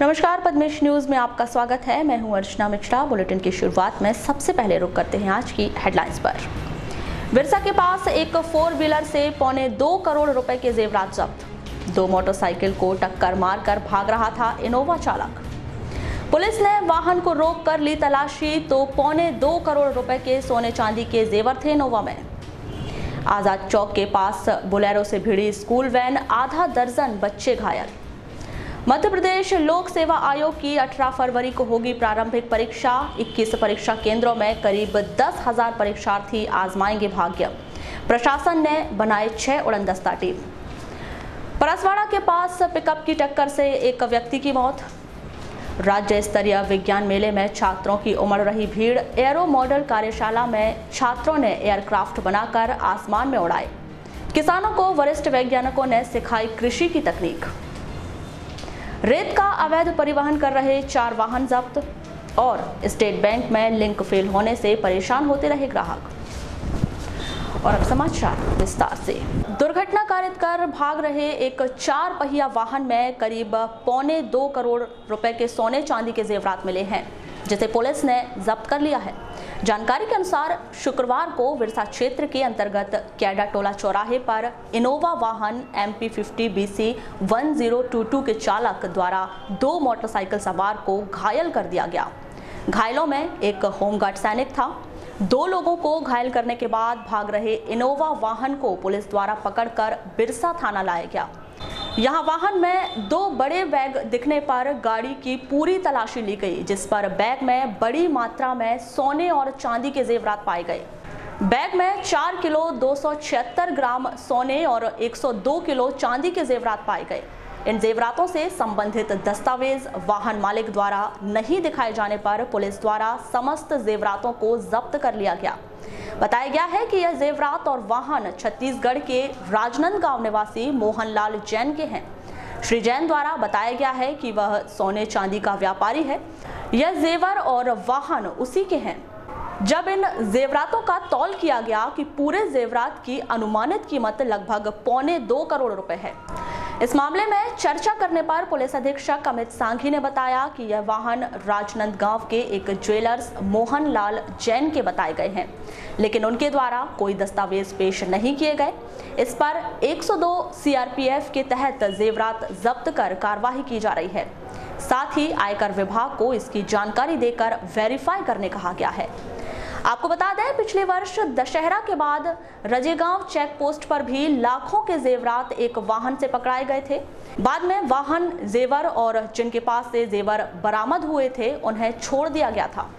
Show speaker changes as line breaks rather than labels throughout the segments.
नमस्कार, पद्मेश न्यूज में आपका स्वागत है। मैं हूं अर्चना मिश्रा। बुलेटिन की शुरुआत में सबसे पहले रुक करते हैं आज की हेडलाइंस पर। बिरसा के पास एक 4 व्हीलर से 2.25 करोड़ रुपए के जेवरात जब्त। 2 मोटरसाइकिल को टक्कर मारकर भाग रहा था इनोवा चालक। पुलिस ने वाहन को रोककर ली तलाशी तो 2.25 करोड़ रुपए के सोने चांदी के जेवर थे इनोवा में। आजाद चौक के पास बोलेरो से भिड़ी स्कूल वैन, आधा दर्जन बच्चे घायल। मध्य प्रदेश लोक सेवा आयोग की 18 फरवरी को होगी प्रारंभिक परीक्षा। 21 परीक्षा केंद्रों में करीब 10,000 परीक्षार्थी आजमाएंगे भाग्य। प्रशासन ने बनाए 6 उड़नदस्ता टीम। परसवाड़ा के पास पिकअप की टक्कर से एक व्यक्ति की मौत। राज्य स्तरीय विज्ञान मेले में छात्रों की उमड़ रही भीड़। एरो मॉडल कार्यशाला में छात्रों ने एयरक्राफ्ट बनाकर आसमान में उड़ाए। किसानों को वरिष्ठ वैज्ञानिकों ने सिखाई कृषि की तकनीक। रेत का अवैध परिवहन कर रहे 4 वाहन जब्त। और स्टेट बैंक में लिंक फेल होने से परेशान होते रहे ग्राहक। और अब समाचार विस्तार से। दुर्घटना कारित कर भाग रहे एक 4 पहिया वाहन में करीब 2.25 करोड़ रुपए के सोने चांदी के जेवरात मिले हैं, जिसे पुलिस ने जब्त कर लिया है। जानकारी के अनुसार शुक्रवार को बिरसा क्षेत्र के अंतर्गत कैडा टोला चौराहे पर इनोवा वाहन MP 50 BC 1022 के चालक द्वारा 2 मोटरसाइकिल सवार को घायल कर दिया गया। घायलों में एक होमगार्ड सैनिक था। 2 लोगों को घायल करने के बाद भाग रहे इनोवा वाहन को पुलिस द्वारा पकड़कर बिरसा थाना लाया गया। यहां वाहन में 2 बड़े बैग दिखने पर गाड़ी की पूरी तलाशी ली गई, जिस पर बैग में बड़ी मात्रा में सोने और चांदी के जेवरात पाए गए। बैग में 4 किलो 276 ग्राम सोने और 102 किलो चांदी के जेवरात पाए गए। इन जेवरातों से संबंधित दस्तावेज वाहन मालिक द्वारा नहीं दिखाए जाने पर पुलिस द्वारा समस्त जेवरातों को जब्त कर लिया गया। बताया गया है कि यह जेवरात और वाहन छत्तीसगढ़ के राजनांदगांव निवासी मोहनलाल जैन के हैं। श्री जैन द्वारा बताया गया है कि वह सोने चांदी का व्यापारी है। यह जेवर और वाहन उसी के हैं। जब इन जेवरातों का तौल किया गया कि पूरे जेवरात की अनुमानित कीमत लगभग 2.25 करोड़ रुपए है। इस मामले में चर्चा करने पर पुलिस अधीक्षक अमित सांघी ने बताया कि यह वाहन राजनांदगांव के एक ज्वेलर्स मोहनलाल जैन के बताए गए हैं, लेकिन उनके द्वारा कोई दस्तावेज पेश नहीं किए गए। इस पर 102 CRPF के तहत जेवरात जब्त कर कार्रवाई की जा रही है। साथ ही आयकर विभाग को इसकी जानकारी देकर वेरीफाई करने कहा गया है। आपको बता दें, पिछले वर्ष दशहरा के बाद रजेगांव चेक पोस्ट पर भी लाखों के जेवरात एक वाहन से पकड़ाए गए थे। बाद में वाहन, जेवर और जिनके पास से जेवर बरामद हुए थे, उन्हें छोड़ दिया गया था।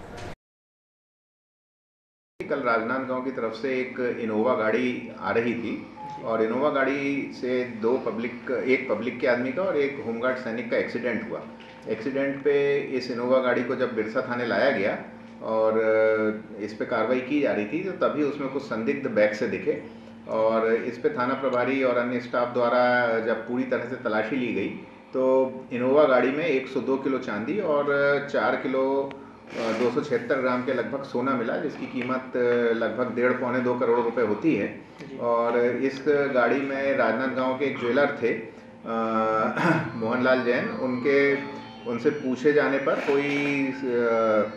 कल राजनांदगांव की तरफ से एक इनोवा गाड़ी आ रही थी और इनोवा गाड़ी से एक पब्लिक के आदमी का और एक होमगार्ड सैनिक का एक्सीडेंट हुआ। एक्सीडेंट पे इस इनोवा गाड़ी को जब बिरसा थाने लाया गया और इस पे कार्रवाई की जा रही थी, तो तभी उसमें कुछ संदिग्ध बैग से दिखे और इस पे थाना प्रभारी और अन्य स्टाफ द्वारा जब पूरी तरह से तलाशी ली गई तो इनोवा गाड़ी में 102 किलो चांदी और 4 किलो 276 ग्राम के लगभग सोना मिला, जिसकी कीमत लगभग 1.5-2 करोड़ रुपए होती है। और इस गाड़ी में राजनांदगांव के एक ज्वेलर थे मोहनलाल जैन, उनसे पूछे जाने पर कोई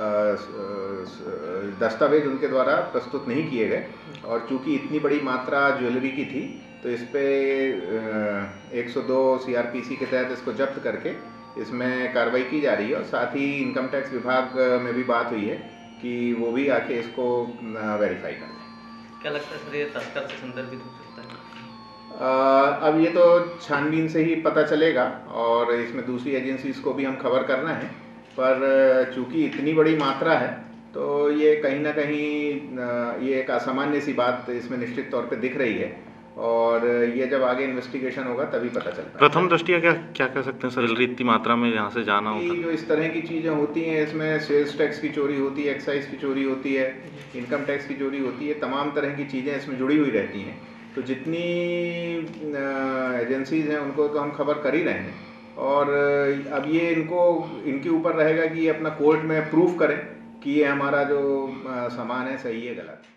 दस्तावेज उनके द्वारा प्रस्तुत नहीं किए गए और चूंकि इतनी बड़ी मात्रा ज्वेलरी की थी तो इस पे 102 CRPC के तहत इसको जब्त करके इसमें कार्रवाई की जा रही है। और साथ ही इनकम टैक्स विभाग में भी बात हुई है कि वो भी आके इसको वेरीफाई कर दें।
क्या लगता है सर, ये तस्कर से संदर्भित हो सकता है?
अब ये तो छानबीन से ही पता चलेगा और इसमें दूसरी एजेंसीज को भी हम खबर करना है, पर चूंकि इतनी बड़ी मात्रा है तो ये कहीं ना कहीं ये एक असामान्य सी बात इसमें निश्चित तौर पे दिख रही है और ये जब आगे इन्वेस्टिगेशन होगा तभी पता चलता है।
प्रथम दृष्टिया क्या कह सकते हैं सर, इतनी मात्रा में यहाँ से जाना होता है?
जो इस तरह की चीज़ें होती हैं, इसमें सेल्स टैक्स की चोरी होती है, एक्साइज की चोरी होती है, इनकम टैक्स की चोरी होती है, तमाम तरह की चीज़ें इसमें जुड़ी हुई रहती हैं। तो जितनी एजेंसीज हैं उनको तो हम खबर कर ही रहे हैं और अब ये इनके ऊपर रहेगा कि ये अपना कोर्ट में प्रूफ करें कि ये हमारा जो सामान है सही है गलत।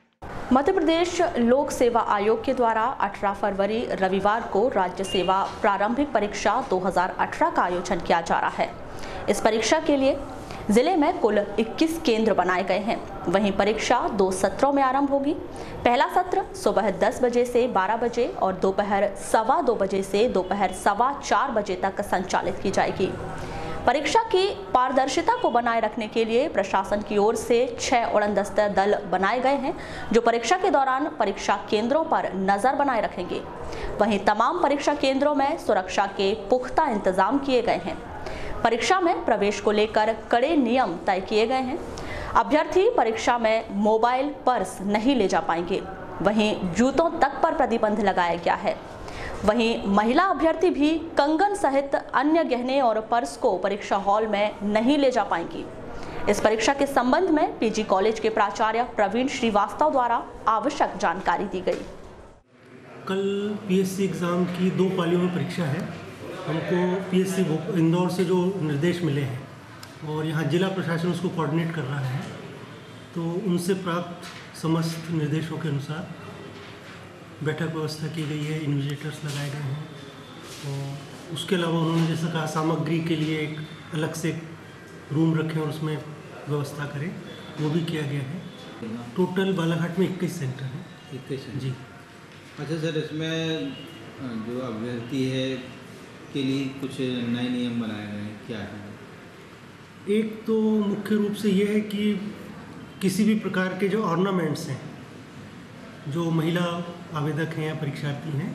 मध्य प्रदेश लोक सेवा आयोग के द्वारा 18 फरवरी रविवार को राज्य सेवा प्रारंभिक परीक्षा 2018 का आयोजन किया जा रहा है। इस परीक्षा के लिए जिले में कुल 21 केंद्र बनाए गए हैं। वहीं परीक्षा 2 सत्रों में आरंभ होगी। पहला सत्र सुबह 10 बजे से 12 बजे और दोपहर 2:15 बजे से दोपहर 4:15 बजे तक संचालित की जाएगी। परीक्षा की पारदर्शिता को बनाए रखने के लिए प्रशासन की ओर से 6 उड़नदस्ता दल बनाए गए हैं, जो परीक्षा के दौरान परीक्षा केंद्रों पर नजर बनाए रखेंगे। वहीं तमाम परीक्षा केंद्रों में सुरक्षा के पुख्ता इंतजाम किए गए हैं। परीक्षा में प्रवेश को लेकर कड़े नियम तय किए गए हैं। अभ्यर्थी परीक्षा में मोबाइल, पर्स नहीं ले जा पाएंगे। वहीं जूतों तक पर प्रतिबंध लगाया गया है। वहीं महिला अभ्यर्थी भी कंगन सहित अन्य गहने और पर्स को परीक्षा हॉल में नहीं ले जा पाएंगी। इस परीक्षा के संबंध में पीजी कॉलेज के प्राचार्य प्रवीण श्रीवास्तव द्वारा आवश्यक जानकारी दी गई।
कल पीएससी एग्ज़ाम की 2 पालियों में परीक्षा है। हमको पीएससी इंदौर से जो निर्देश मिले हैं और यहाँ जिला प्रशासन उसको कोऑर्डिनेट कर रहा है, तो उनसे प्राप्त समस्त निर्देशों के अनुसार बैठक व्यवस्था की गई है, इन्विजिलेटर्स लगाए गए हैं। और उसके अलावा उन्होंने जैसा कहा सामग्री के लिए एक अलग से रूम रखें और उसमें व्यवस्था करें, वो भी किया गया है। टोटल बालाघाट में 21 सेंटर हैं।
21
जी।
अच्छा सर, इसमें जो अभ्यर्थी है के लिए कुछ नए नियम बनाए गए हैं, क्या है?
एक तो मुख्य रूप से ये है कि किसी भी प्रकार के जो ऑर्नामेंट्स हैं, जो महिला आवेदक हैं या परीक्षार्थी हैं,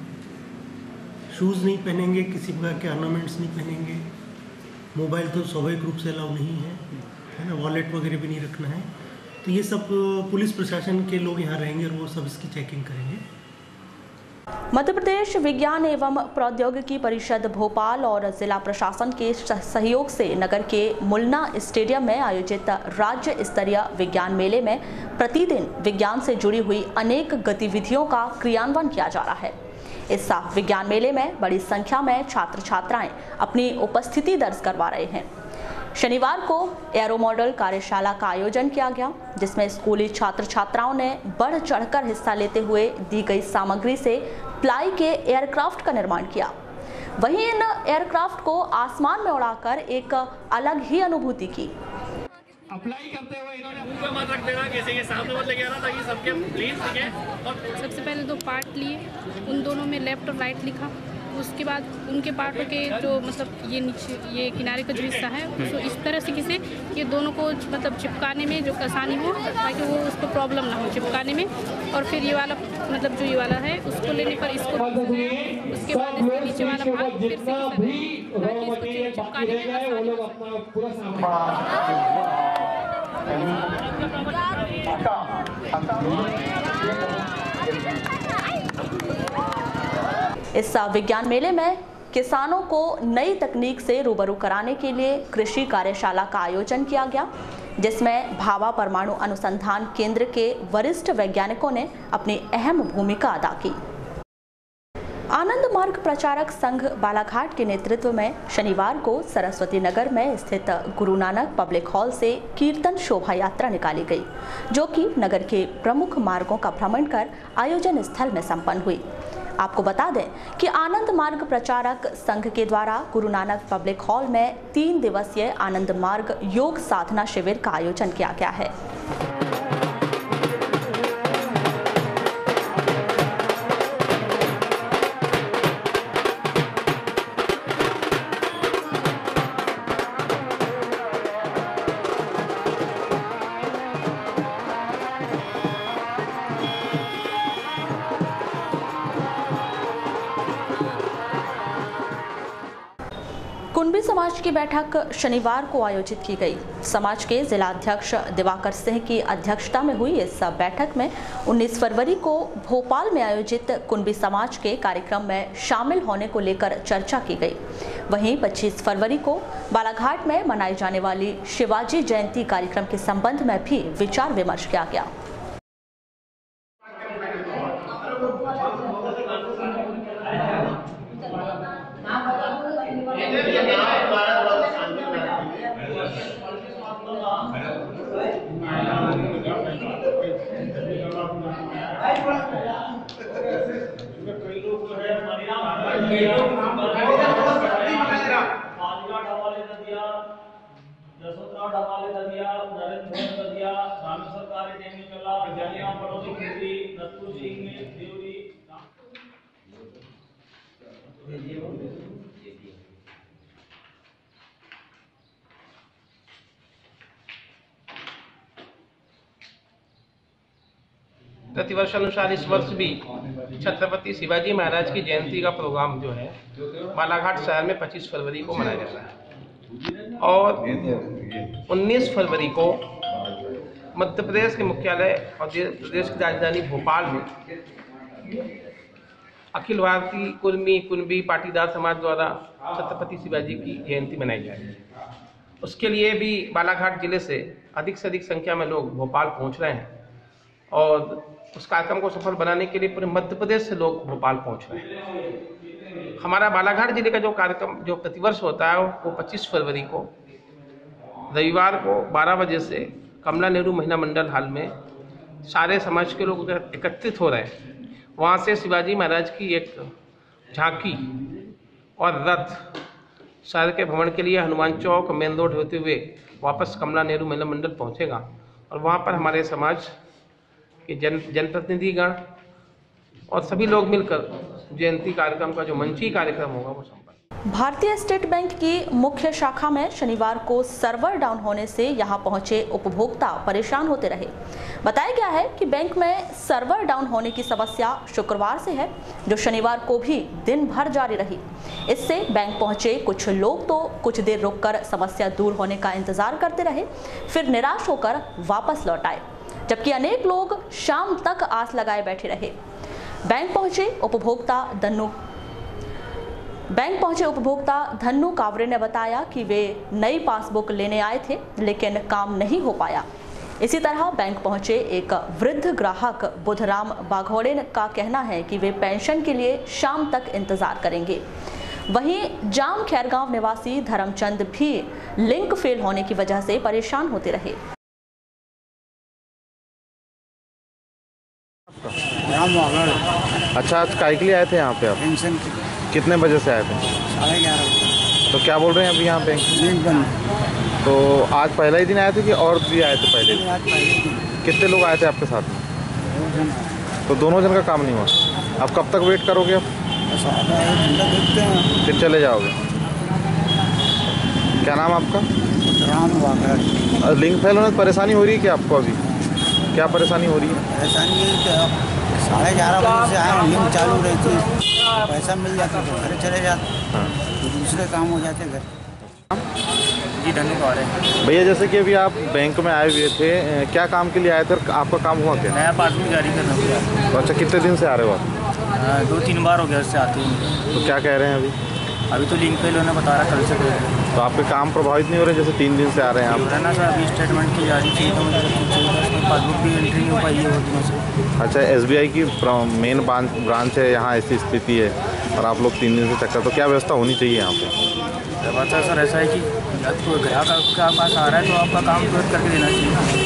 शूज़ नहीं पहनेंगे, किसी प्रकार के ऑर्नामेंट्स नहीं पहनेंगे। मोबाइल तो स्वाभाविक रूप से अलाउ नहीं है ना, वॉलेट वगैरह भी नहीं रखना है। तो ये सब पुलिस प्रशासन के लोग यहाँ रहेंगे और वो सब इसकी चेकिंग करेंगे।
मध्य प्रदेश विज्ञान एवं प्रौद्योगिकी परिषद भोपाल और जिला प्रशासन के सहयोग से नगर के मुलना स्टेडियम में आयोजित राज्य स्तरीय विज्ञान मेले में प्रतिदिन विज्ञान से जुड़ी हुई अनेक गतिविधियों का क्रियान्वयन किया जा रहा है। इस विज्ञान मेले में बड़ी संख्या में छात्र छात्राएं अपनी उपस्थिति दर्ज करवा रहे हैं। शनिवार को एरो मॉडल कार्यशाला का आयोजन किया गया, जिसमें स्कूली छात्र छात्राओं ने बढ़ चढ़कर हिस्सा लेते हुए दी गई सामग्री से प्लाई के एयरक्राफ्ट का निर्माण किया। वहीं इन एयरक्राफ्ट को आसमान में उड़ाकर एक अलग ही अनुभूति की।
अप्लाई करते हुए इन्होंने मत रख देना, कैसे के सामने मत लेके आना ताकि सबके प्लीज दिखे। और
सबसे पहले 2 पार्ट लिए, उन दोनों में लेफ्ट और राइट लिखा। उसके बाद उनके पार्टों के जो मतलब ये नीचे ये किनारे का जो हिस्सा है, तो इस तरह से किसे ये दोनों को मतलब चिपकाने में जो आसानी हो, ताकि वो उसको प्रॉब्लम ना हो चिपकाने में। और फिर ये वाला मतलब जो ये वाला है उसको लेने पर इसको उसके बाद इसके नीचे वाला भाग फिर से चिपकाने
इस विज्ञान मेले में किसानों को नई तकनीक से रूबरू कराने के लिए कृषि कार्यशाला का आयोजन किया गया, जिसमें भाभा परमाणु अनुसंधान केंद्र के वरिष्ठ वैज्ञानिकों ने अपनी अहम भूमिका अदा की। आनंद मार्ग प्रचारक संघ बालाघाट के नेतृत्व में शनिवार को सरस्वती नगर में स्थित गुरु नानक पब्लिक हॉल से कीर्तन शोभा यात्रा निकाली गई, जो कि नगर के प्रमुख मार्गों का भ्रमण कर आयोजन स्थल में संपन्न हुई। आपको बता दें कि आनंद मार्ग प्रचारक संघ के द्वारा गुरु नानक पब्लिक हॉल में 3 दिवसीय आनंद मार्ग योग साधना शिविर का आयोजन किया गया है। कुंभी समाज की बैठक शनिवार को आयोजित की गई। समाज के जिला अध्यक्ष दिवाकर सिंह की अध्यक्षता में हुई इस बैठक में 19 फरवरी को भोपाल में आयोजित कुंभी समाज के कार्यक्रम में शामिल होने को लेकर चर्चा की गई। वहीं 25 फरवरी को बालाघाट में मनाई जाने वाली शिवाजी जयंती कार्यक्रम के संबंध में भी विचार विमर्श किया गया।
प्रतिवर्ष अनुसार इस वर्ष भी छत्रपति शिवाजी महाराज की जयंती का प्रोग्राम जो है बालाघाट शहर में 25 फरवरी को मनाया जाता है और 19 फरवरी को मध्य प्रदेश के मुख्यालय और प्रदेश की राजधानी भोपाल में अखिल भारतीय कुर्मी पाटीदार समाज द्वारा छत्रपति शिवाजी की जयंती मनाई जाएगी। उसके लिए भी बालाघाट जिले से अधिक संख्या में लोग भोपाल पहुंच रहे हैं और उस कार्यक्रम को सफल बनाने के लिए पूरे मध्य प्रदेश से लोग भोपाल पहुंच रहे हैं। हमारा बालाघाट जिले का जो कार्यक्रम जो प्रतिवर्ष होता है वो 25 फरवरी को रविवार को 12 बजे से कमला नेहरू महिला मंडल हॉल में सारे समाज के लोग एकत्रित हो रहे हैं। वहाँ से शिवाजी महाराज की एक झांकी और रथ शहर के भ्रमण के लिए हनुमान चौक मेन रोड होते हुए वापस कमला नेहरू महिला मंडल पहुँचेगा और वहाँ पर हमारे समाज कि जनप्रतिनिधिगण और सभी लोग मिलकर जयंती कार्यक्रम का जो मंची कार्यक्रम होगा वो संपन्न।
भारतीय स्टेट बैंक की मुख्य शाखा में शनिवार को सर्वर डाउन होने से यहां पहुंचे उपभोक्ता परेशान होते रहे। बताया गया है कि बैंक में सर्वर डाउन होने की समस्या शुक्रवार से है, जो शनिवार को भी दिन भर जारी रही। इससे बैंक पहुंचे कुछ लोग तो कुछ देर रुककर समस्या दूर होने का इंतजार करते रहे, फिर निराश होकर वापस लौट आए, जबकि अनेक लोग शाम तक आस लगाए बैठे रहे। बैंक पहुंचे उपभोक्ता धन्नू कावरे ने बताया कि वे नई पासबुक लेने आए थे, लेकिन काम नहीं हो पाया। इसी तरह बैंक पहुंचे एक वृद्ध ग्राहक बुधराम बाघोड़े का कहना है कि वे पेंशन के लिए शाम तक इंतजार करेंगे। वहीं जाम खैरगांव निवासी धर्मचंद भी लिंक फेल होने की वजह से परेशान होते रहे।
अच्छा, आज काय के लिए आए थे यहाँ पे आप?
पेंशन की।
कितने बजे से आए थे?
11:30।
तो क्या बोल रहे हैं अभी यहाँ पे?
लिंक बंद।
तो आज पहला ही दिन आए थे कि और भी आए थे पहले?
आज पहले दिन।
कितने लोग आए थे आपके साथ में?
2 जन।
तो दोनों जन का काम नहीं हुआ। आप कब तक वेट करोगे? आप
बस आधा 1 घंटा देखते हैं,
फिर चले जाओगे। क्या नाम आपका?
राम वाकर।
लिंक फेल होने से परेशानी हो रही है क्या आपको? अभी क्या परेशानी हो रही है?
परेशानी ये कि अब 11:30 बजे से आए, लिंक चालू रही थी, पैसा मिल जाता तो घर चले जाते, तो दूसरे काम हो जाते घर।
जी धन्यवाद है
भैया, जैसे कि अभी आप बैंक में आए हुए थे, क्या काम के लिए आए थे और आपका काम हुआ क्या?
नया पासबुक जारी करना हुआ।
तो अच्छा, कितने दिन से आ रहे हो आप?
2-3 बार हो गया उससे आते हैं।
तो क्या कह रहे हैं
अभी तो लिंक फेल होने बता रहा, कल से करेंगे।
तो आपके काम प्रभावित नहीं हो रहे? जैसे 3 दिन से आ रहे हैं आप।
ना सर, अभी स्टेटमेंट की जारी थी तो मुझे पासबुक भी एंट्री नहीं हो पाई है बहुत दिनों से।
अच्छा, SBI की मेन ब्रांच है यहाँ, ऐसी स्थिति है और आप लोग 3 दिन से चक्कर, तो क्या व्यवस्था होनी चाहिए यहाँ पे?
बात सर ऐसा है कि आपको ग्राहक आपके पास आ रहा है तो आपका काम तुरंत करके देना चाहिए।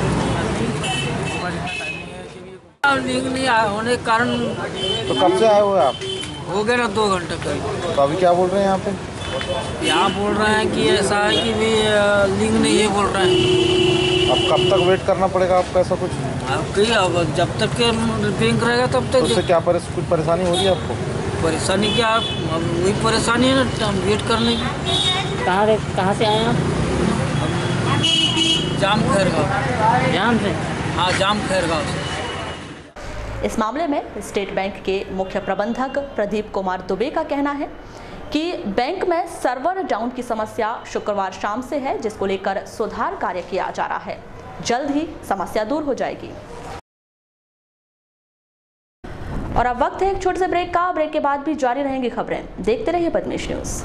लिंक नहीं होने के कारण।
तो कब से आए हुए आप?
हो गया ना 2 घंटे करीब।
तो अभी क्या बोल रहे हैं यहाँ पे?
यहाँ बोल रहे हैं कि ऐसा है कि भी लिंक नहीं है, बोल रहे हैं।
अब कब तक वेट करना पड़ेगा आपको? ऐसा कुछ
अब जब तक के बैंक रहेगा तब तक।
उससे क्या कुछ परेशानी हो रही है आपको?
परेशानी क्या, वही परेशानी है ना वेट करने की। कहाँ से आए आप? जाम खैरगांव। जाम से? हाँ, जाम खैरगांव से।
इस मामले में स्टेट बैंक के मुख्य प्रबंधक प्रदीप कुमार दुबे का कहना है कि बैंक में सर्वर डाउन की समस्या शुक्रवार शाम से है, जिसको लेकर सुधार कार्य किया जा रहा है। जल्द ही समस्या दूर हो जाएगी। और अब वक्त है एक छोटे से ब्रेक का। ब्रेक के बाद भी जारी रहेंगी खबरें। देखते रहिए पद्मेश न्यूज।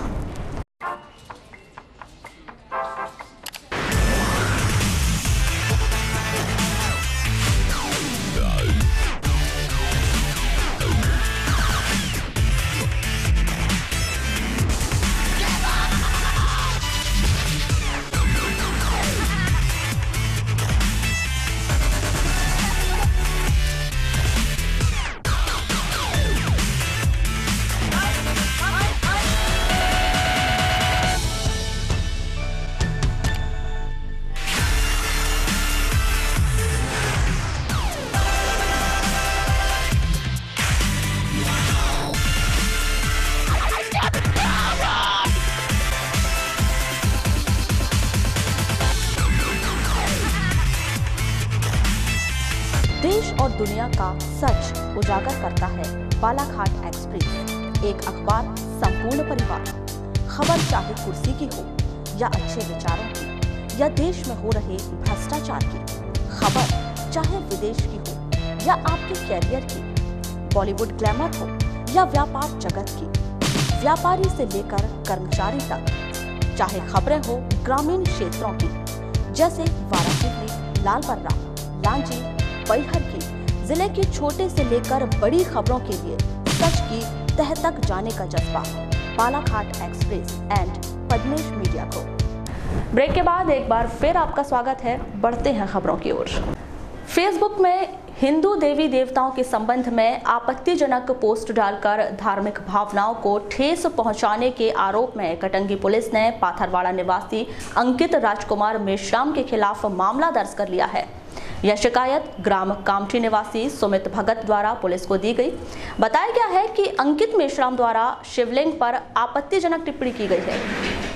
दुनिया का सच उजागर करता है बालाघाट एक्सप्रेस। एक अखबार संपूर्ण परिवार। खबर चाहे कुर्सी की हो या अच्छे विचारों की या देश में हो रहे भ्रष्टाचार की, खबर चाहे विदेश की हो या आपके कैरियर की, बॉलीवुड ग्लैमर हो या व्यापार जगत की, व्यापारी से लेकर कर्मचारी तक, चाहे खबरें हो ग्रामीण क्षेत्रों की जैसे वाराणसी, लालबर्रा, लांजी, बैहर की, जिले की छोटे से लेकर बड़ी खबरों के लिए सच की तह तक जाने का जज्बा। Balaghat express and Padmesh media को। ब्रेक के बाद एक बार फिर आपका स्वागत है। बढ़ते हैं खबरों की ओर। फेसबुक में हिंदू देवी देवताओं के संबंध में आपत्तिजनक पोस्ट डालकर धार्मिक भावनाओं को ठेस पहुंचाने के आरोप में कटंगी पुलिस ने पाथरवाड़ा निवासी अंकित राजकुमार मेश्राम के खिलाफ मामला दर्ज कर लिया है। यह शिकायत ग्राम कामठी निवासी सुमित भगत द्वारा पुलिस को दी गई। बताया गया है कि अंकित मेश्राम द्वारा शिवलिंग पर आपत्तिजनक टिप्पणी की गई है।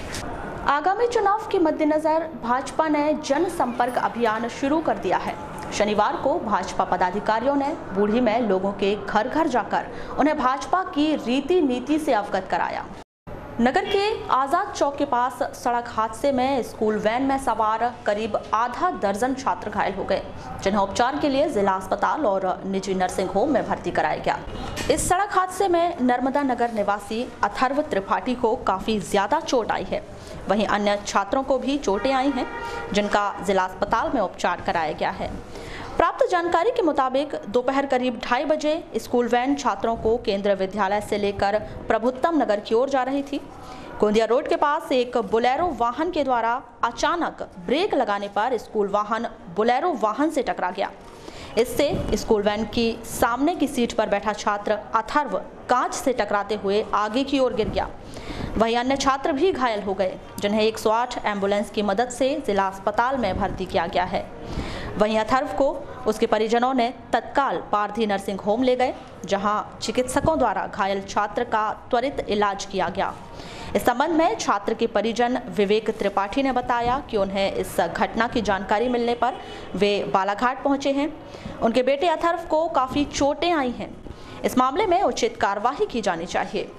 आगामी चुनाव के मद्देनजर भाजपा ने जनसंपर्क अभियान शुरू कर दिया है। शनिवार को भाजपा पदाधिकारियों ने बूढ़ी में लोगों के घर घर जाकर उन्हें भाजपा की रीति नीति से अवगत कराया। नगर के आजाद चौक के पास सड़क हादसे में स्कूल वैन में सवार करीब आधा दर्जन छात्र घायल हो गए, जिन्हें उपचार के लिए जिला अस्पताल और निजी नर्सिंग होम में भर्ती कराया गया। इस सड़क हादसे में नर्मदा नगर निवासी अथर्व त्रिपाठी को काफी ज्यादा चोट आई है। वहीं अन्य छात्रों को भी चोटें आई हैं, जिनका जिला अस्पताल में उपचार कराया गया है। प्राप्त जानकारी के मुताबिक दोपहर करीब 2:30 बजे स्कूल वैन छात्रों को केंद्रीय विद्यालय से लेकर प्रभुत्तम नगर की ओर जा रही थी। गोंदिया रोड के पास एक बोलेरो वाहन के द्वारा अचानक ब्रेक लगाने पर स्कूल वाहन बोलेरो वाहन से टकरा गया। इससे स्कूल वैन की सामने की सीट पर बैठा छात्र अथर्व कांच से टकराते हुए आगे की ओर गिर गया। वहीं अन्य छात्र भी घायल हो गए, जिन्हें 108 एम्बुलेंस की मदद से जिला अस्पताल में भर्ती किया गया है। वहीं अथर्व को उसके परिजनों ने तत्काल पारधी नर्सिंग होम ले गए, जहां चिकित्सकों द्वारा घायल छात्र का त्वरित इलाज किया गया। इस संबंध में छात्र के परिजन विवेक त्रिपाठी ने बताया कि उन्हें इस घटना की जानकारी मिलने पर वे बालाघाट पहुंचे हैं। उनके बेटे अथर्व को काफी चोटें आई हैं। इस मामले में उचित कार्रवाई की जानी चाहिए।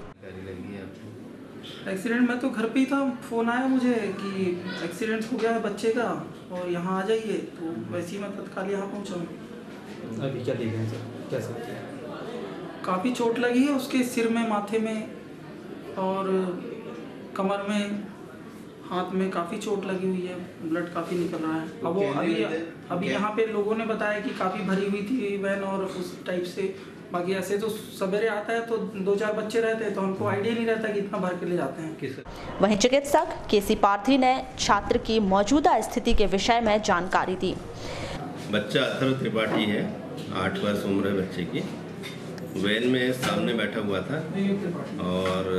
एक्सीडेंट में तो घर पे ही था, फ़ोन आया मुझे कि एक्सीडेंट हो गया है बच्चे का और यहाँ आ जाइए, तो वैसे ही मैं तत्काल यहाँ पहुँचा।
अभी क्या देख रहे हैं सर, कैसे?
काफ़ी चोट लगी है उसके सिर में, माथे में और कमर में, हाथ में काफ़ी चोट लगी हुई है, ब्लड काफ़ी निकल रहा है। अब वो अभी यहाँ पे लोगों ने बताया कि काफ़ी भरी हुई थी वैन और उस टाइप से। बाकी ऐसे तो सवेरे आता है तो 2-4 बच्चे रहते हैं, तो हमको आइडिया नहीं रहता कि इतना भर के ले जाते हैं।
वहीं चिकित्सक केसी पार्थी ने छात्र की मौजूदा स्थिति के विषय में जानकारी दी।
बच्चा अथर्व त्रिपाठी है, 8 वर्ष उम्र है बच्चे की। वैन में सामने बैठा हुआ था और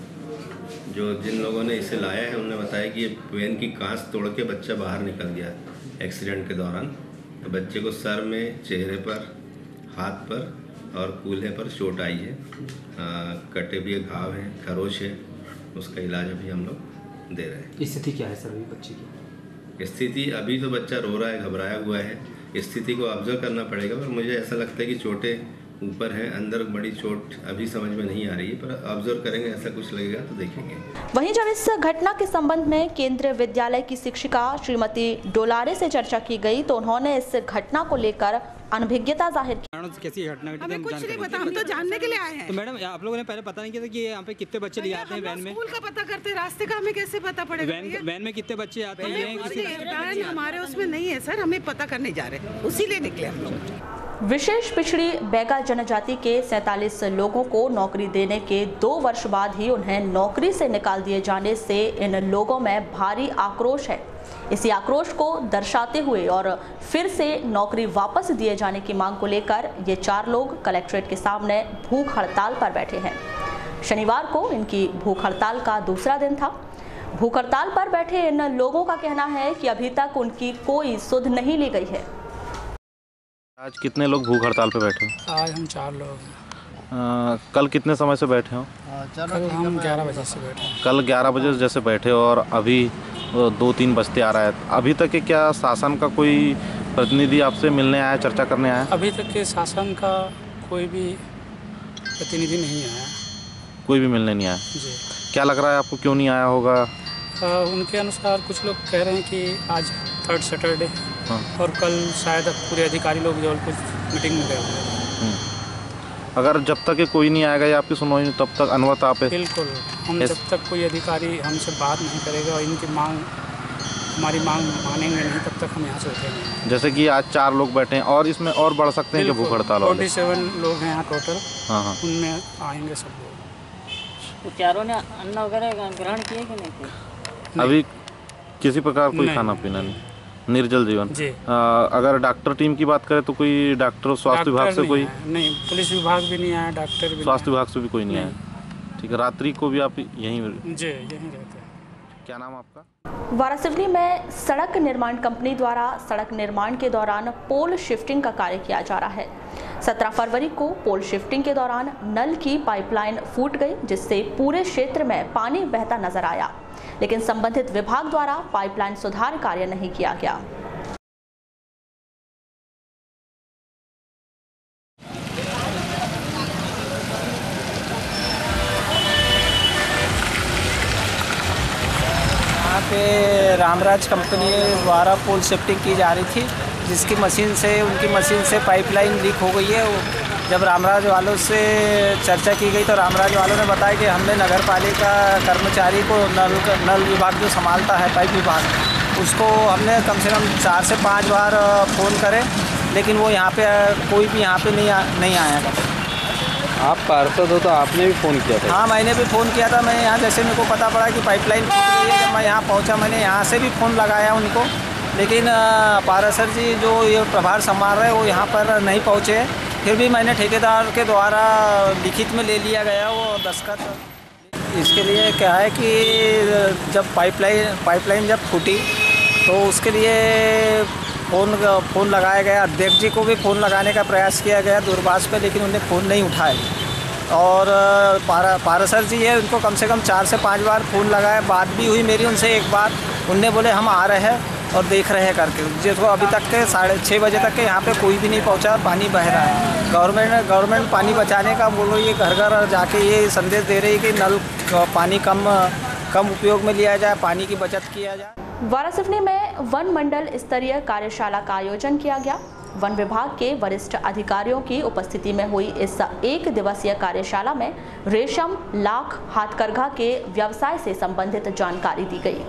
जिन लोगों ने इसे लाया है उन्होंने बताया कि वैन की कांच तोड़ के बच्चा बाहर निकल गया एक्सीडेंट के दौरान। तो बच्चे को सर में, चेहरे पर, हाथ पर और कूल्हे पर चोट आई है। कटे हुए घाव हैं, खरोच है, उसका इलाज अभी हम लोग दे रहे हैं।
स्थिति क्या है सर अभी बच्चे की?
स्थिति अभी तो बच्चा रो रहा है, घबराया हुआ है। स्थिति को ऑब्जर्व करना पड़ेगा, पर मुझे ऐसा लगता है कि चोटें ऊपर हैं, अंदर बड़ी चोट अभी समझ में नहीं आ रही है, पर ऑब्जर्व करेंगे, ऐसा कुछ लगेगा तो देखेंगे।
वहीं जब इस घटना के संबंध में केंद्रीय विद्यालय की शिक्षिका श्रीमती डोलारे से चर्चा की गई, तो उन्होंने इस घटना को लेकर अनभिज्ञता जाहिर की।
कैसी घटना घटी?
हमें कुछ नहीं पता, हम तो जानने के लिए आए हैं।
तो मैडम आप लोगों ने पहले पता नहीं किया था कि यहाँ पे कितने बच्चे ले आते हैं वैन में?
स्कूल का पता करते, रास्ते का हमें कैसे पता पड़ेगा?
वैन में कितने बच्चे आते हैं?
हमारे उसमें नहीं है सर, हमें पता करने जा रहे हैं, उसी लिए निकले हम लोग।
विशेष पिछड़ी बैगा जनजाति के 47 लोगों को नौकरी देने के 2 वर्ष बाद ही उन्हें नौकरी से निकाल दिए जाने से इन लोगों में भारी आक्रोश है। इसी आक्रोश को दर्शाते हुए और फिर से नौकरी वापस दिए जाने की मांग को लेकर ये 4 लोग कलेक्ट्रेट के सामने भूख हड़ताल पर बैठे हैं। शनिवार को इनकी भूख हड़ताल का दूसरा दिन था। भूख हड़ताल पर बैठे इन लोगों का कहना है कि अभी तक उनकी कोई सुध नहीं ली गई है।
आज कितने लोग भूख हड़ताल पे बैठे?
आज हम 4 लोग।
कल कितने समय से बैठे हो?
कल हम 11 बजे से बैठे।
कल 11 बजे जैसे बैठे और अभी 2-3 बजते आ रहा है, अभी तक क्या शासन का कोई प्रतिनिधि आपसे मिलने आया, चर्चा करने आया?
अभी तक के शासन का कोई भी प्रतिनिधि नहीं आया।
कोई भी मिलने नहीं आया?
जी।
क्या लग रहा है आपको, क्यों नहीं आया होगा?
उनके अनुसार कुछ लोग कह रहे हैं कि आज 3rd सैटरडे और कल शायद पूरे अधिकारी लोग जबलपुर मीटिंग में गए हुए हैं।
अगर जब तक ये कोई नहीं आएगा या आपकी सुनवाई नहीं, तब तक अनवरत आप?
बिल्कुल, हम जब तक कोई अधिकारी हमसे बात नहीं करेगा और इनकी मांग, हमारी मांग मानेंगे नहीं, तब तक हम यहाँ से उठेंगे।
जैसे कि आज 4 लोग बैठे हैं और इसमें और बढ़ सकते हैं कि भूख हड़ताल वाले?
47 लोग हैं यहाँ टोटल।
हाँ।
उनमें आएंगे सब लोग।
तो चारों ने अन्न वगैरह ग्रहण किए कि नहीं?
अभी किसी प्रकार कोई खाना पीना नहीं, निर्जल जीवन। अगर डॉक्टर टीम की बात करें तो कोई डॉक्टर, स्वास्थ्य विभाग से कोई
नहीं, पुलिस विभाग भी नहीं आया, डॉक्टर भी,
स्वास्थ्य विभाग से भी कोई नहीं आया। ठीक है, रात्रि को भी आप यहीं?
जी, यहीं रहते हैं।
क्या नाम आपका?
वारासिवनी में सड़क निर्माण कंपनी द्वारा सड़क निर्माण के दौरान पोल शिफ्टिंग का कार्य किया जा रहा है। 17 फरवरी को पोल शिफ्टिंग के दौरान नल की पाइपलाइन फूट गई, जिससे पूरे क्षेत्र में पानी बहता नजर आया, लेकिन संबंधित विभाग द्वारा पाइपलाइन सुधार कार्य नहीं किया गया।
यहाँ पे रामराज कंपनी द्वारा पोल शिफ्टिंग की जा रही थी, जिसकी मशीन से, उनकी मशीन से पाइपलाइन लीक हो गई है। जब रामराज वालों से चर्चा की गई तो रामराज वालों ने बताया कि हमने नगर पालिका कर्मचारी को नल विभाग जो संभालता है, पाइप विभाग, उसको हमने कम से कम 4 से 5 बार फ़ोन करे, लेकिन वो यहाँ पे कोई भी यहाँ पे नहीं आया।
आप पार्षद हो तो आपने भी फ़ोन किया था?
हाँ, मैंने भी फ़ोन किया था। मैं यहाँ जैसे मेरे को पता पड़ा कि पाइपलाइन फूट गई है, जब मैं यहाँ पहुँचा मैंने यहाँ से भी फ़ोन लगाया उनको, लेकिन पार्षद जी जो ये प्रभार संभाल रहे वो यहाँ पर नहीं पहुँचे। फिर भी मैंने ठेकेदार के द्वारा लिखित में ले लिया गया वो दस्तखत। इसके लिए क्या है कि जब पाइपलाइन जब फूटी तो उसके लिए फ़ोन लगाया गया। अध्यक्ष जी को भी फ़ोन लगाने का प्रयास किया गया दूरभाष पे, लेकिन उन्हें फ़ोन नहीं उठाए। और पार्षद जी है, उनको कम से कम 4 से 5 बार फ़ोन लगाया। बात भी हुई मेरी उनसे एक बार, उनने बोले हम आ रहे हैं और देख रहे हैं करके। जिसको अभी तक के 6:30 बजे तक के यहाँ पे कोई भी नहीं पहुँचा, पानी बह रहा है। गवर्नमेंट पानी बचाने का बोल रही है, घर घर जाके ये संदेश दे रही है कि नल पानी कम उपयोग में लिया जाए, पानी की बचत किया जाए।
वारासिवनी में वन मंडल स्तरीय कार्यशाला का आयोजन किया गया। वन विभाग के वरिष्ठ अधिकारियों की उपस्थिति में हुई इस 1 दिवसीय कार्यशाला में रेशम, लाख, हाथकरघा के व्यवसाय से संबंधित जानकारी दी गई।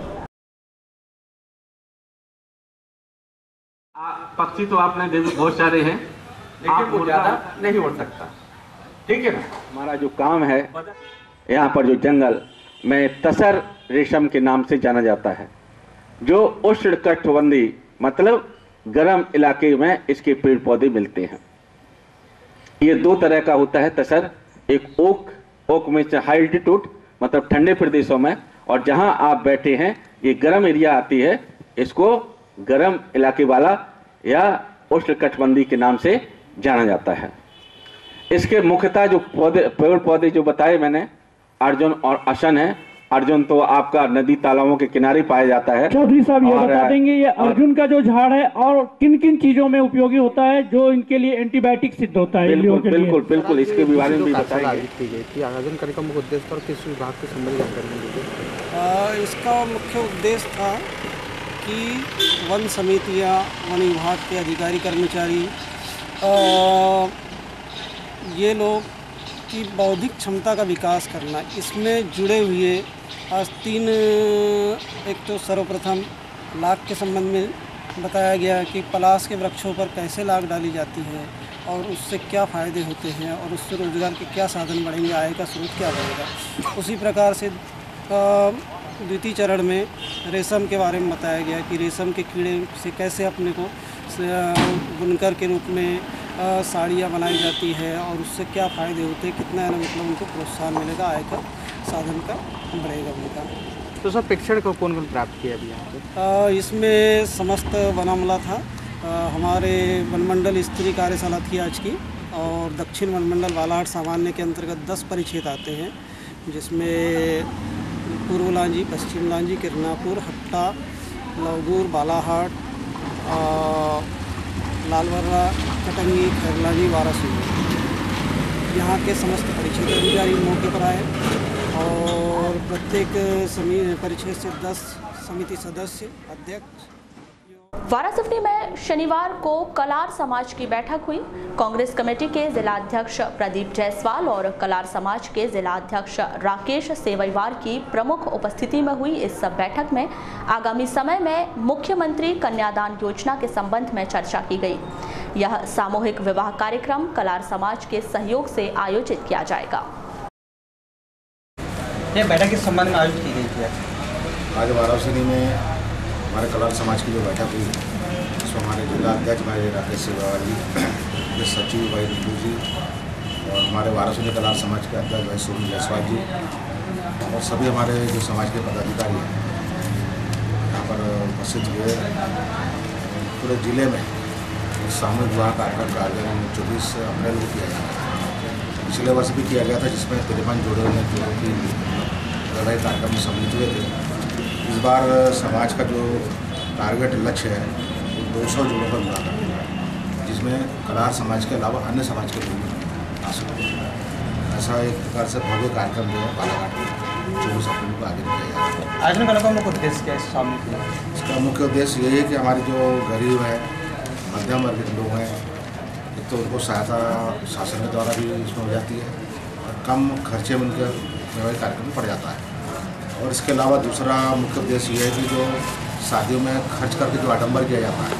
पक्षी तो आपने देखे बहुत सारे हैं, लेकिन वो ज़्यादा नहीं उड़ सकता, ठीक है ना। हमारा जो काम है यहाँ पर, जो जंगल में तसर रेशम के नाम से जाना जाता है, जो उष्णकटिबंधीय मतलब गर्म इलाके में इसके पेड़ पौधे मिलते हैं। ये 2 तरह का होता है तसर, एक ओक में हाई एल्टीट्यूड मतलब ठंडे प्रदेशों में, और जहाँ आप बैठे हैं ये गर्म एरिया आती है, इसको गर्म इलाके वाला या उष्णकटिबंधीय के नाम से जाना जाता है। इसके मुख्यतः जो पेड़ पौधे जो बताए मैंने, अर्जुन और अशन है। अर्जुन तो आपका नदी तालाबों के किनारे पाया जाता है।
चौधरी साहब ये बता देंगे ये अर्जुन का जो झाड़ है और किन किन चीजों में उपयोगी होता है, जो इनके लिए एंटीबायोटिक सिद्ध होता है?
बिल्कुल इसके बारे में भी बताएंगे।
आयोजन करने का मुख्य उद्देश्य और किस विभाग के संबंधित जानकारी?
इसका मुख्य उद्देश्य था कि वन समितियाँ, वन विभाग के अधिकारी कर्मचारी, ये लोग की बौद्धिक क्षमता का विकास करना, इसमें जुड़े हुए आज 3 एक तो सर्वप्रथम लाख के संबंध में बताया गया कि पलाश के वृक्षों पर कैसे लाख डाली जाती है और उससे क्या फ़ायदे होते हैं और उससे रोज़गार के क्या साधन बढ़ेंगे, आय का स्रोत क्या बढ़ेगा। उसी प्रकार से द्वितीय चरण में रेशम के बारे में बताया गया कि रेशम के कीड़े से कैसे अपने को बुनकर के रूप में साड़ियाँ बनाई जाती है और उससे क्या फ़ायदे होते हैं, कितना मतलब उनको प्रोत्साहन मिलेगा, आय का साधन का बढ़ेगा उनका।
तो सर प्रेक्षण को कौन प्राप्त किया अभी यहाँ पे?
इसमें समस्त वनामला था, हमारे वनमंडल स्तरीय कार्यशाला थी आज की, और दक्षिण वनमंडल बालाहाट सामान्य के अंतर्गत 10 परिक्षेत्र आते हैं, जिसमें पूर्व लांजी, पश्चिम लांजी, किरनापुर, हट्टा, लौगुर, बालाहाट, लालवर्रा, कटंगी, खैरलाजी, वारासूरी, यहाँ के समस्त परिक्षेत्र अधिकारी मौके पर आए और प्रत्येक परिक्षेत्र से 10 समिति सदस्य, अध्यक्ष।
वारासिवनी में शनिवार को कलार समाज की बैठक हुई। कांग्रेस कमेटी के जिलाध्यक्ष प्रदीप जायसवाल और कलार समाज के जिलाध्यक्ष राकेश सेवईवार की प्रमुख उपस्थिति में हुई इस बैठक में आगामी समय में मुख्यमंत्री कन्यादान योजना के संबंध में चर्चा की गई। यह सामूहिक विवाह कार्यक्रम कलार समाज के सहयोग से आयोजित किया जाएगा।
यह बैठक किस संबंध में आयोजित की गई थी?
आज वारासिवनी में हमारे कलार समाज की जो बैठक हुई उसमें हमारे जिला अध्यक्ष भाई राकेश सेवईवार जी, सचिव भाई नीलू जी और हमारे वारासिवनी कलार समाज के अध्यक्ष भाई सोनू जायसवाल जी और सभी हमारे जो समाज के पदाधिकारी हैं यहाँ पर उपस्थित हुए। पूरे जिले में सामूहिक विवाह कार्यक्रम का आयोजन 24 अप्रैल को किया गया। पिछले वर्ष भी किया गया था जिसमें 53 जोड़ों की वैवाहिक कार्यक्रम में सम्मिलित हुए थे। इस बार समाज का जो टारगेट लक्ष्य है वो 200 जोड़ों पर विवाह करना है, जिसमें कलार समाज के अलावा अन्य समाज के लोग आ सकते हैं। ऐसा एक प्रकार से भव्य कार्यक्रम जो है बालाघाट में 24 अप्रैल को आयोजित किया जाएगा।
आयोजन करने का मुख्य उद्देश्य क्या है शामिल किया?
इसका मुख्य उद्देश्य यही है कि हमारे जो गरीब है, मध्यम वर्ग के लोग हैं, एक तो उनको सहायता शासन के द्वारा भी इसमें हो जाती है और कम खर्चे में उनके वैवाहिक कार्यक्रम पड़ जाता है। और इसके अलावा दूसरा मुख्य उद्देश्य ये है कि जो शादियों में खर्च करके जो आडंबर किया जाता है,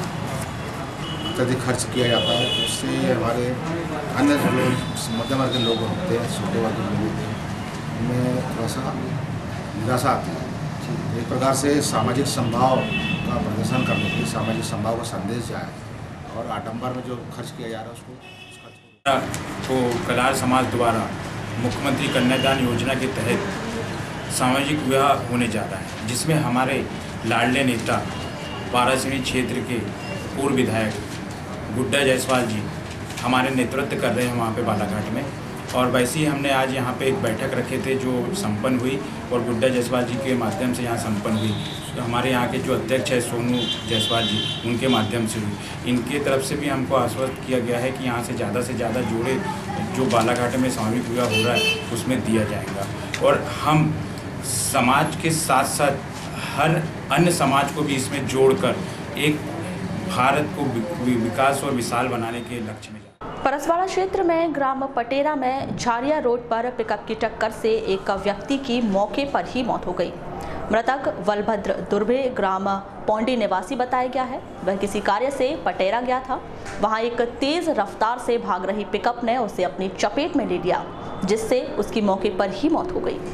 अत्यधिक खर्च किया जाता है, उससे हमारे अन्य जो मध्यम वर्ग के लोग होते हैं, छोटे वर्ग के लोग होते हैं, उनमें थोड़ा सा निराशा आती है। एक प्रकार से सामाजिक समभाव का प्रदर्शन करने के लिए सामाजिक समभाव का संदेश जाए और आडंबर में जो खर्च किया जा रहा है उसको
तो कलार समाज द्वारा मुख्यमंत्री कन्यादान योजना के तहत सामाजिक विवाह होने जा रहा है, जिसमें हमारे लाडले नेता वारासिवनी क्षेत्र के पूर्व विधायक गुड्डा जायसवाल जी हमारे नेतृत्व कर रहे हैं वहाँ पे बालाघाट में। और वैसे ही हमने आज यहाँ पे एक बैठक रखे थे जो संपन्न हुई और गुड्डा जायसवाल जी के माध्यम से यहाँ संपन्न हुई। तो हमारे यहाँ के जो अध्यक्ष है सोनू जायसवाल जी, उनके माध्यम से हुई। इनके तरफ से भी हमको आश्वस्त किया गया है कि यहाँ से ज़्यादा जोड़े जो बालाघाट में सामूहिक विवाह हो रहा है उसमें दिया जाएगा। और हम समाज के साथ साथ हर अन्य समाज को भी इसमें जोड़कर एक भारत को विकास और विशाल बनाने के लक्ष्य में।
परसवाड़ा क्षेत्र में ग्राम पटेरा में झारिया रोड पर पिकअप की टक्कर से एक व्यक्ति की मौके पर ही मौत हो गई। मृतक बलभद्र दुर्बे ग्राम पौंडी निवासी बताया गया है। वह किसी कार्य से पटेरा गया था। वहां एक तेज रफ्तार से भाग रही पिकअप ने उसे अपनी चपेट में ले लिया, जिससे उसकी मौके पर ही मौत हो गई।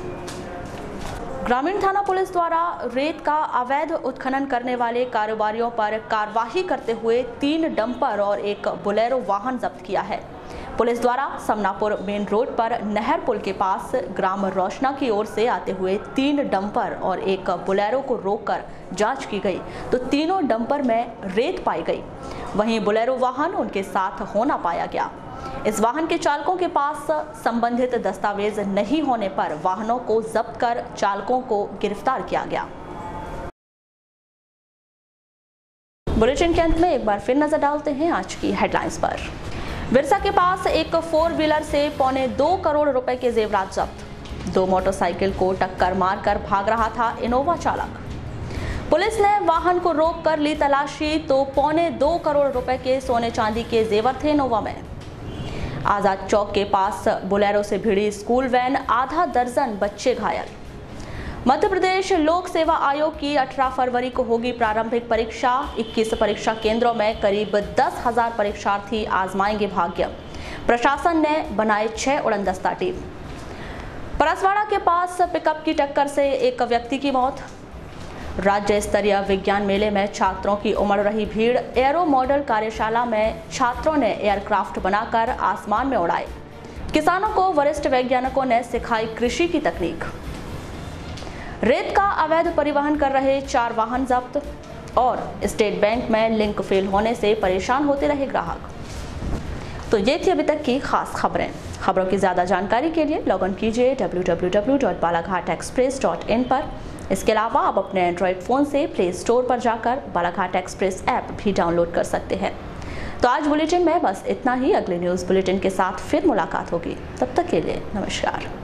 ग्रामीण थाना पुलिस द्वारा रेत का अवैध उत्खनन करने वाले कारोबारियों पर कार्रवाई करते हुए 3 डंपर और एक बोलेरो वाहन जब्त किया है। पुलिस द्वारा समनापुर मेन रोड पर नहर पुल के पास ग्राम रोशना की ओर से आते हुए 3 डंपर और एक बोलेरो को रोककर जांच की गई तो तीनों डंपर में रेत पाई गई। वहीं बोलेरो वाहन उनके साथ होना पाया गया। इस वाहन के चालकों के पास संबंधित दस्तावेज नहीं होने पर वाहनों को जब्त कर चालकों को गिरफ्तार किया गया। बुलेटिन के अंत में एक बार फिर नजर डालते हैं आज की हेडलाइंस पर। विरसा के पास एक 4 व्हीलर से 2.25 करोड़ रुपए के जेवरात जब्त। 2 मोटरसाइकिल को टक्कर मारकर भाग रहा था इनोवा चालक। पुलिस ने वाहन को रोककर ली तलाशी तो 2.25 करोड़ रुपए के सोने चांदी के जेवर थे इनोवा में। आजाद चौक के पास बोलेरो से भिड़ी स्कूल वैन, आधा दर्जन बच्चे घायल। मध्य प्रदेश लोक सेवा आयोग की 18 फरवरी को होगी प्रारंभिक परीक्षा। 21 परीक्षा केंद्रों में करीब 10,000 परीक्षार्थी आजमाएंगे भाग्य। प्रशासन ने बनाए 6 उड़नदस्ता टीम। परसवाड़ा के पास पिकअप की टक्कर से एक व्यक्ति की मौत। राज्य स्तरीय विज्ञान मेले में छात्रों की उमड़ रही भीड़। एरो मॉडल कार्यशाला में छात्रों ने एयरक्राफ्ट बनाकर आसमान में उड़ाए। किसानों को वरिष्ठ वैज्ञानिकों ने सिखाई कृषि की तकनीक। रेत का अवैध परिवहन कर रहे 4 वाहन जब्त। और स्टेट बैंक में लिंक फेल होने से परेशान होते रहे ग्राहक। तो ये थी अभी तक की खास खबरें। खबरों की ज्यादा जानकारी के लिए लॉग इन कीजिए www.balaghatexpress.in पर। इसके अलावा आप अपने एंड्रॉयड फ़ोन से प्ले स्टोर पर जाकर बालाघाट एक्सप्रेस ऐप भी डाउनलोड कर सकते हैं। तो आज बुलेटिन में बस इतना ही। अगले न्यूज़ बुलेटिन के साथ फिर मुलाकात होगी, तब तक के लिए नमस्कार।